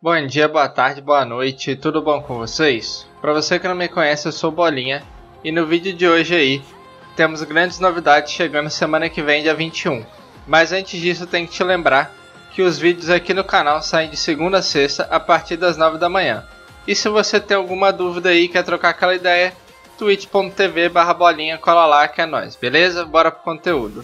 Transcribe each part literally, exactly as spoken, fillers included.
Bom dia, boa tarde, boa noite, tudo bom com vocês? Para você que não me conhece, eu sou o Bolinha e no vídeo de hoje aí temos grandes novidades chegando semana que vem, dia vinte e um. Mas antes disso eu tenho que te lembrar que os vídeos aqui no canal saem de segunda a sexta a partir das nove da manhã. E se você tem alguma dúvida aí, quer trocar aquela ideia, twitch ponto tv barra bolinha, cola lá que é nóis, beleza? Bora pro conteúdo.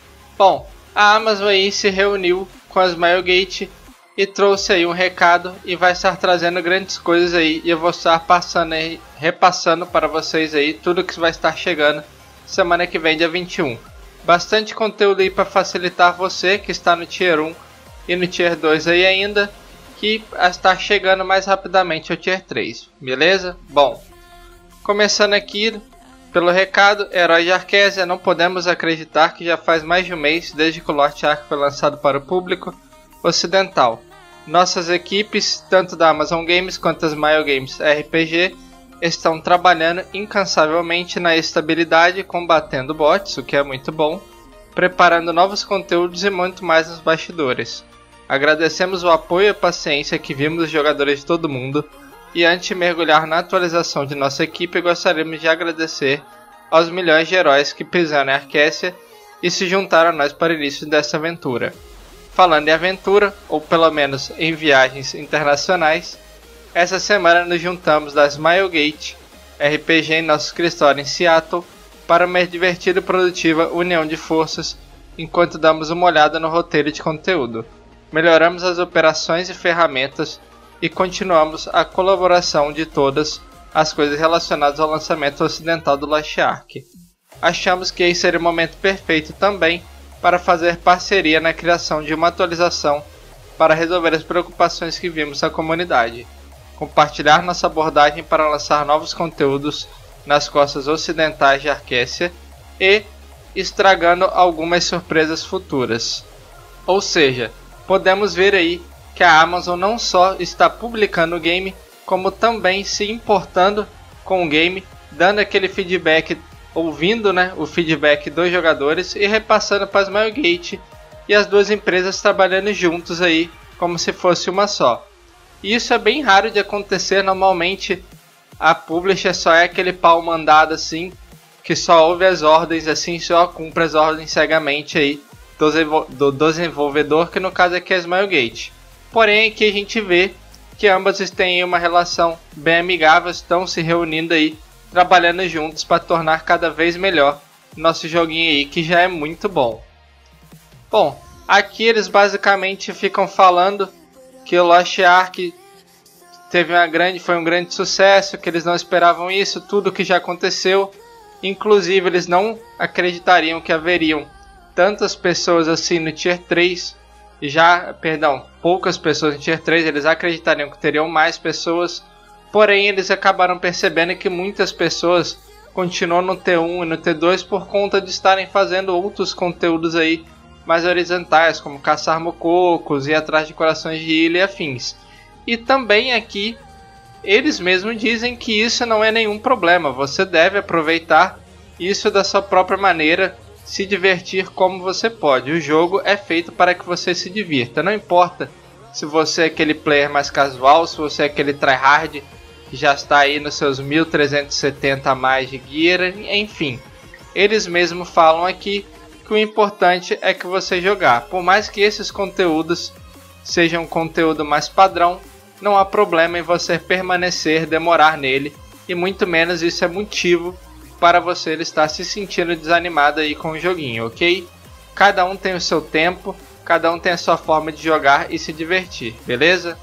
Bom, a Amazon aí se reuniu com a Smilegate e trouxe aí um recado e vai estar trazendo grandes coisas aí, e eu vou estar passando aí, repassando para vocês aí tudo que vai estar chegando semana que vem, dia vinte e um. Bastante conteúdo aí para facilitar você que está no Tier um e no Tier dois aí ainda, que está chegando mais rapidamente ao Tier três, beleza? Bom, começando aqui pelo recado, Herói de Arquésia, não podemos acreditar que já faz mais de um mês desde que o Lost Ark foi lançado para o público ocidental. Nossas equipes, tanto da Amazon Games quanto das Smile Games R P G, estão trabalhando incansavelmente na estabilidade, combatendo bots, o que é muito bom, preparando novos conteúdos e muito mais nos bastidores. Agradecemos o apoio e a paciência que vimos dos jogadores de todo mundo, e antes de mergulhar na atualização de nossa equipe, gostaríamos de agradecer aos milhões de heróis que pisaram em Arquésia e se juntaram a nós para o início dessa aventura. Falando em aventura, ou pelo menos em viagens internacionais, essa semana nos juntamos da Smilegate R P G em nosso escritório em Seattle para uma divertida e produtiva união de forças enquanto damos uma olhada no roteiro de conteúdo. Melhoramos as operações e ferramentas e continuamos a colaboração de todas as coisas relacionadas ao lançamento ocidental do Lost Ark. Achamos que esse seria o momento perfeito também para fazer parceria na criação de uma atualização para resolver as preocupações que vimos na comunidade, compartilhar nossa abordagem para lançar novos conteúdos nas costas ocidentais de Arquésia e estragando algumas surpresas futuras. Ou seja, podemos ver aí que a Amazon não só está publicando o game, como também se importando com o game, dando aquele feedback, ouvindo né, o feedback dos jogadores e repassando para a Smilegate, e as duas empresas trabalhando juntos aí como se fosse uma só. E isso é bem raro de acontecer. Normalmente a publisher só é aquele pau mandado assim, que só ouve as ordens assim, só cumpre as ordens cegamente aí do, do desenvolvedor, que no caso aqui é a Smilegate. Porém aqui a gente vê que ambas têm uma relação bem amigável, estão se reunindo aí, trabalhando juntos para tornar cada vez melhor nosso joguinho aí, que já é muito bom. Bom, aqui eles basicamente ficam falando que o Lost Ark teve uma grande, foi um grande sucesso, que eles não esperavam isso, tudo que já aconteceu. Inclusive eles não acreditariam que haveriam tantas pessoas assim no Tier três, já, perdão, poucas pessoas no Tier três, eles acreditariam que teriam mais pessoas. Porém, eles acabaram percebendo que muitas pessoas continuam no T um e no T dois por conta de estarem fazendo outros conteúdos aí mais horizontais, como caçar mococos e ir atrás de corações de ilha e afins. E também aqui, eles mesmos dizem que isso não é nenhum problema. Você deve aproveitar isso da sua própria maneira, se divertir como você pode. O jogo é feito para que você se divirta. Não importa se você é aquele player mais casual, se você é aquele tryhard que já está aí nos seus mil trezentos e setenta a mais de gear, enfim. Eles mesmos falam aqui que o importante é que você jogar. Por mais que esses conteúdos sejam um conteúdo mais padrão, não há problema em você permanecer, demorar nele, e muito menos isso é motivo para você estar se sentindo desanimado aí com o joguinho, ok? Cada um tem o seu tempo, cada um tem a sua forma de jogar e se divertir, beleza?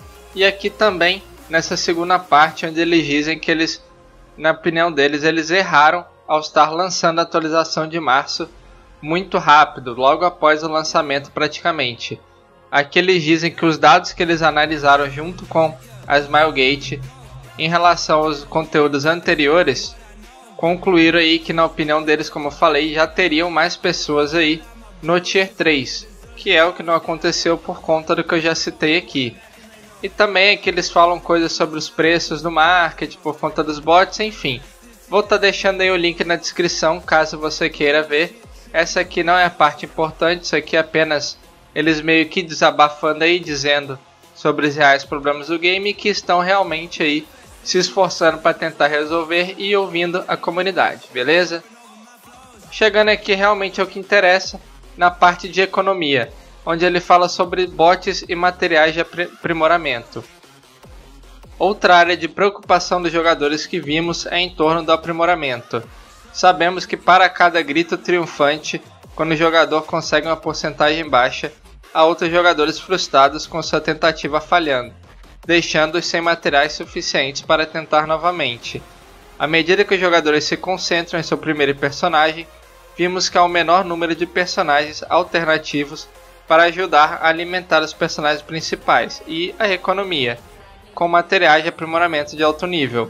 E aqui também, nessa segunda parte, onde eles dizem que eles, na opinião deles, eles erraram ao estar lançando a atualização de março muito rápido, logo após o lançamento praticamente. Aqui eles dizem que os dados que eles analisaram junto com a Smilegate em relação aos conteúdos anteriores, concluíram aí que, na opinião deles, como eu falei, já teriam mais pessoas aí no Tier três, que é o que não aconteceu por conta do que eu já citei aqui. E também aqui eles falam coisas sobre os preços do market por conta dos bots, enfim. Vou estar tá deixando aí o link na descrição caso você queira ver. Essa aqui não é a parte importante, isso aqui é apenas eles meio que desabafando aí, dizendo sobre os reais problemas do game e que estão realmente aí se esforçando para tentar resolver e ouvindo a comunidade, beleza? Chegando aqui realmente ao que interessa, na parte de economia, onde ele fala sobre bots e materiais de aprimoramento. Outra área de preocupação dos jogadores que vimos é em torno do aprimoramento. Sabemos que para cada grito triunfante, quando o jogador consegue uma porcentagem baixa, há outros jogadores frustrados com sua tentativa falhando, deixando-os sem materiais suficientes para tentar novamente. À medida que os jogadores se concentram em seu primeiro personagem, vimos que há um menor número de personagens alternativos para ajudar a alimentar os personagens principais e a economia, com materiais de aprimoramento de alto nível.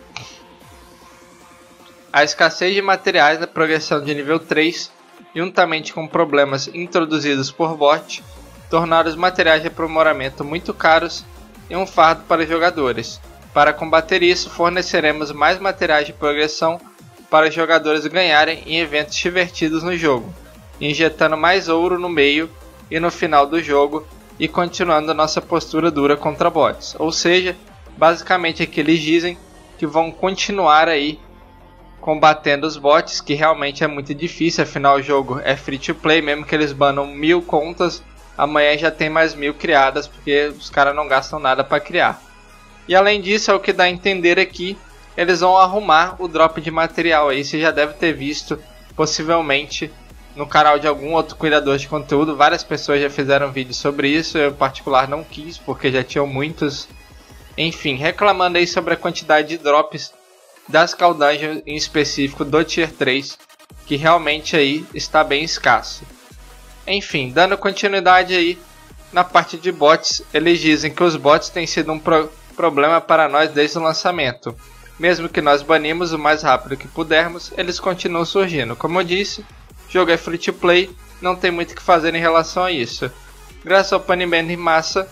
A escassez de materiais na progressão de nível três, juntamente com problemas introduzidos por bot, tornaram os materiais de aprimoramento muito caros e um fardo para os jogadores. Para combater isso, forneceremos mais materiais de progressão para os jogadores ganharem em eventos divertidos no jogo, injetando mais ouro no meio e no final do jogo e continuando nossa postura dura contra bots. Ou seja, basicamente aqui eles dizem que vão continuar aí combatendo os bots, que realmente é muito difícil, afinal o jogo é free to play, mesmo que eles banam mil contas, amanhã já tem mais mil criadas, porque os caras não gastam nada para criar. E além disso, é o que dá a entender aqui, eles vão arrumar o drop de material aí, você já deve ter visto, possivelmente, no canal de algum outro criador de conteúdo. Várias pessoas já fizeram vídeo sobre isso, eu em particular não quis, porque já tinham muitos. Enfim, reclamando aí sobre a quantidade de drops das Call Dungeons, em específico do Tier três, que realmente aí está bem escasso. Enfim, dando continuidade aí, na parte de bots, eles dizem que os bots têm sido um pro problema para nós desde o lançamento. Mesmo que nós banimos o mais rápido que pudermos, eles continuam surgindo. Como eu disse, o jogo é free to play, não tem muito o que fazer em relação a isso. Graças ao banimento em massa,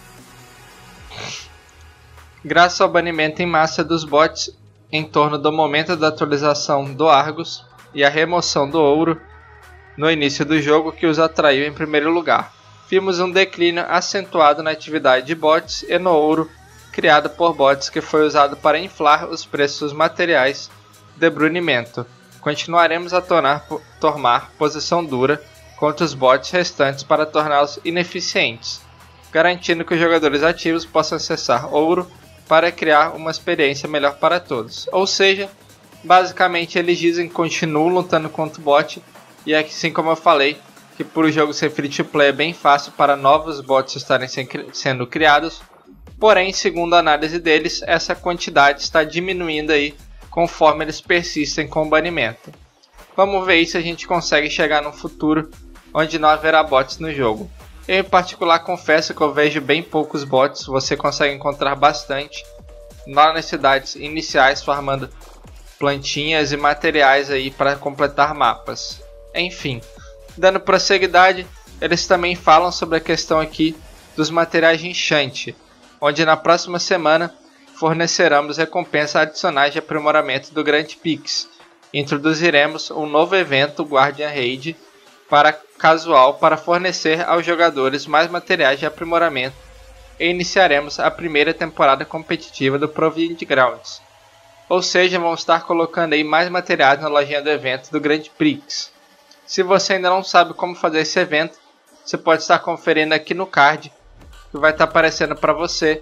graças ao banimento em massa dos bots em torno do momento da atualização do Argus e a remoção do ouro no início do jogo que os atraiu em primeiro lugar, vimos um declínio acentuado na atividade de bots e no ouro criado por bots, que foi usado para inflar os preços dos materiais de brunimento. Continuaremos a tornar, tomar posição dura contra os bots restantes para torná-los ineficientes, garantindo que os jogadores ativos possam acessar ouro para criar uma experiência melhor para todos. Ou seja, basicamente eles dizem que continuam lutando contra o bot, e é assim como eu falei, que por o jogo ser free to play é bem fácil para novos bots estarem sendo criados. Porém, segundo a análise deles, essa quantidade está diminuindo aí conforme eles persistem com o banimento. Vamos ver se a gente consegue chegar num futuro onde não haverá bots no jogo. Eu em particular confesso que eu vejo bem poucos bots, você consegue encontrar bastante lá nas cidades iniciais farmando plantinhas e materiais aí para completar mapas. Enfim, dando prosseguidade, eles também falam sobre a questão aqui dos materiais de enchante, onde na próxima semana forneceremos recompensas adicionais de aprimoramento do Grand Pix. Introduziremos um novo evento, Guardian Raid, para casual para fornecer aos jogadores mais materiais de aprimoramento e iniciaremos a primeira temporada competitiva do Proving Grounds. Ou seja, vamos estar colocando aí mais materiais na lojinha do evento do Grand Prix. Se você ainda não sabe como fazer esse evento, você pode estar conferindo aqui no card, que vai estar aparecendo para você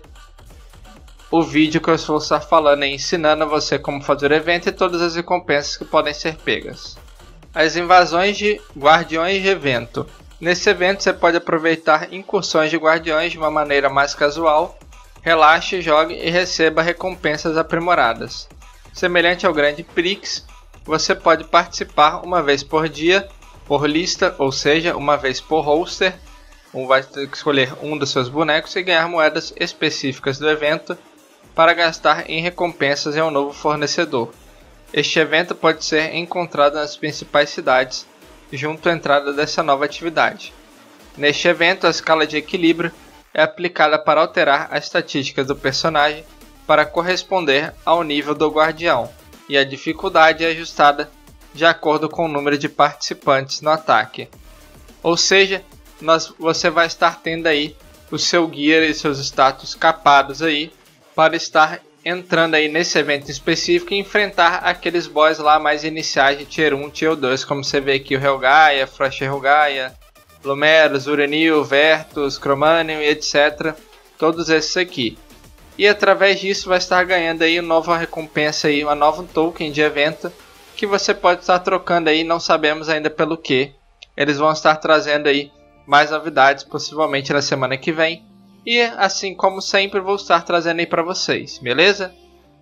o vídeo que eu vou estar falando e ensinando a você como fazer o evento e todas as recompensas que podem ser pegas. As invasões de guardiões de evento. Nesse evento você pode aproveitar incursões de guardiões de uma maneira mais casual. Relaxe, jogue e receba recompensas aprimoradas. Semelhante ao Grand Prix, você pode participar uma vez por dia, por lista, ou seja, uma vez por roster. Um vai ter que escolher um dos seus bonecos e ganhar moedas específicas do evento para gastar em recompensas em um novo fornecedor. Este evento pode ser encontrado nas principais cidades, junto à entrada dessa nova atividade. Neste evento, a escala de equilíbrio é aplicada para alterar a estatística do personagem para corresponder ao nível do guardião, e a dificuldade é ajustada de acordo com o número de participantes no ataque. Ou seja, nós, você vai estar tendo aí o seu gear e seus status capados aí para estar entrando aí nesse evento específico e enfrentar aqueles boss lá mais iniciais de Tier um, Tier dois, como você vê aqui o Helgaia, Frost Helgaia, Lumeros, Uranil, Vertus, Cromanium e etcétera. Todos esses aqui. E através disso vai estar ganhando aí uma nova recompensa aí, uma nova token de evento que você pode estar trocando aí, não sabemos ainda pelo que. Eles vão estar trazendo aí mais novidades possivelmente na semana que vem. E assim como sempre vou estar trazendo aí para vocês, beleza?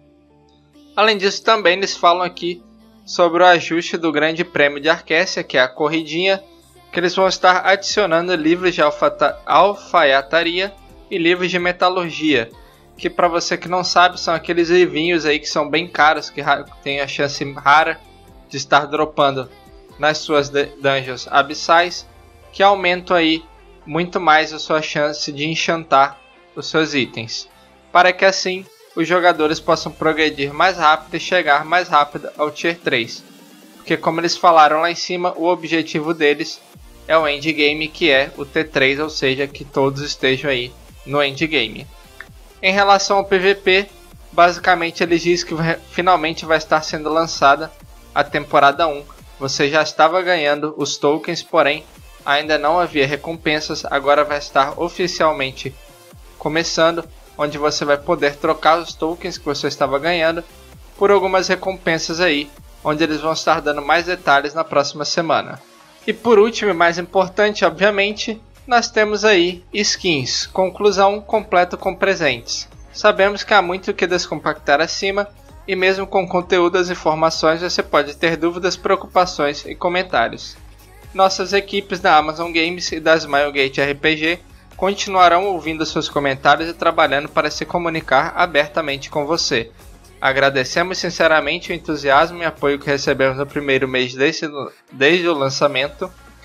Além disso também eles falam aqui sobre o ajuste do Grande Prêmio de Arquécia, que é a corridinha, que eles vão estar adicionando livros de alfaiataria e livros de metalurgia, que para você que não sabe são aqueles livrinhos aí que são bem caros, que tem a chance rara de estar dropando nas suas dungeons abissais, que aumentam aí muito mais a sua chance de enchantar os seus itens, para que assim os jogadores possam progredir mais rápido e chegar mais rápido ao Tier três, porque como eles falaram lá em cima, o objetivo deles é o endgame, que é o T três, ou seja, que todos estejam aí no endgame. Em relação ao P V P, basicamente eles dizem que finalmente vai estar sendo lançada a temporada um. Você já estava ganhando os tokens, porém ainda não havia recompensas. Agora vai estar oficialmente começando, onde você vai poder trocar os tokens que você estava ganhando por algumas recompensas aí, onde eles vão estar dando mais detalhes na próxima semana. E por último e mais importante, obviamente, nós temos aí skins, conclusão completo com presentes. Sabemos que há muito o que descompactar acima, e mesmo com conteúdo das informações você pode ter dúvidas, preocupações e comentários. Nossas equipes da Amazon Games e da Smilegate R P G continuarão ouvindo seus comentários e trabalhando para se comunicar abertamente com você. Agradecemos sinceramente o entusiasmo e apoio que recebemos no primeiro mês desde, desde o lançamento.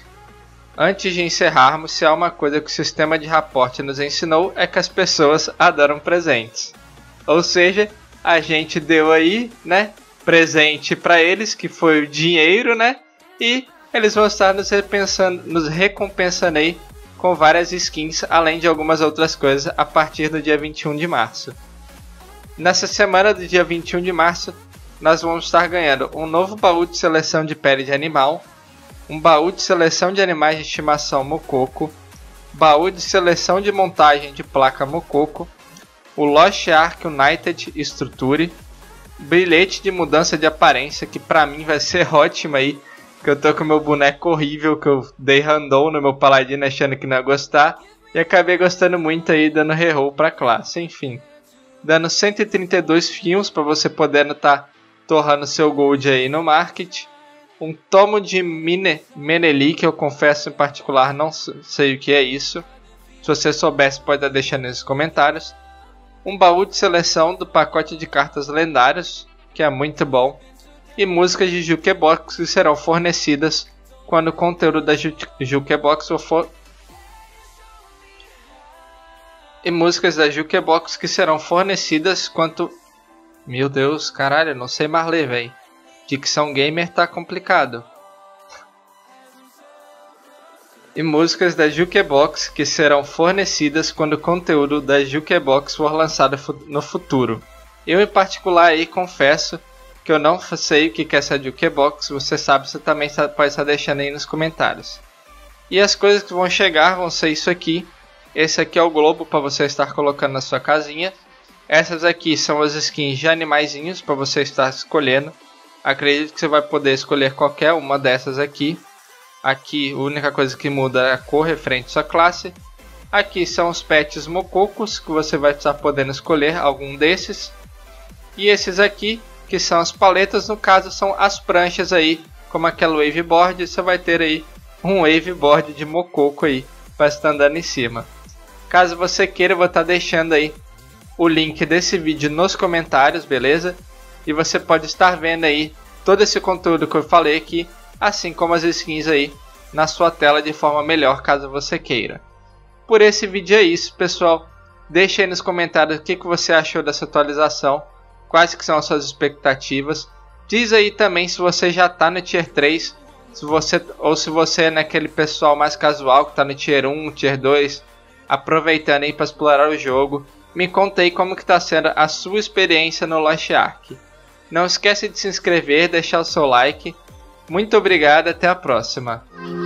Antes de encerrarmos, se há uma coisa que o sistema de raporte nos ensinou é que as pessoas adoram presentes. Ou seja, a gente deu aí, né, presente para eles, que foi o dinheiro, né, e eles vão estar nos, repensando, nos recompensando aí com várias skins, além de algumas outras coisas, a partir do dia vinte e um de março. Nessa semana do dia vinte e um de março, nós vamos estar ganhando um novo baú de seleção de pele de animal, um baú de seleção de animais de estimação Mococo, baú de seleção de montagem de placa Mococo, o Lost Ark United Structure, bilhete de mudança de aparência, que pra mim vai ser ótimo aí, que eu tô com meu boneco horrível, que eu dei random no meu paladino achando que não ia gostar, e acabei gostando muito aí, dando reroll pra classe, enfim. Dando cento e trinta e dois filmes para você poder estar torrando seu gold aí no market. Um tomo de Mine, Meneli, que eu confesso em particular não sei o que é isso. Se você soubesse pode estar deixando nos comentários. Um baú de seleção do pacote de cartas lendárias, que é muito bom. E músicas de Jukebox que serão fornecidas quando o conteúdo da Jukebox for... E músicas da Jukebox que serão fornecidas quanto... Meu Deus, caralho, eu não sei mais ler, velho. Dicção gamer tá complicado. E músicas da Jukebox que serão fornecidas quando o conteúdo da Jukebox for lançado no futuro. Eu em particular aí confesso que eu não sei o que é essa Jukebox. Você sabe, você também pode estar deixando aí nos comentários. E as coisas que vão chegar vão ser isso aqui. Esse aqui é o globo para você estar colocando na sua casinha. Essas aqui são as skins de animaizinhos para você estar escolhendo. Acredito que você vai poder escolher qualquer uma dessas aqui. Aqui a única coisa que muda é a cor referente à sua classe. Aqui são os pets mococos que você vai estar podendo escolher algum desses. E esses aqui que são as paletas, no caso são as pranchas aí, como aquela waveboard. Você vai ter aí um waveboard de mococo aí para estar andando em cima. Caso você queira, eu vou estar deixando aí o link desse vídeo nos comentários, beleza? E você pode estar vendo aí todo esse conteúdo que eu falei aqui, assim como as skins aí na sua tela de forma melhor, caso você queira. Por esse vídeo é isso, pessoal. Deixe aí nos comentários o que, que você achou dessa atualização, quais que são as suas expectativas. Diz aí também se você já está no Tier três, se você, ou se você é naquele pessoal mais casual que está no Tier um, Tier dois, aproveitando aí para explorar o jogo, me conta aí como que está sendo a sua experiência no Lost Ark. Não esquece de se inscrever, deixar o seu like. Muito obrigado, até a próxima.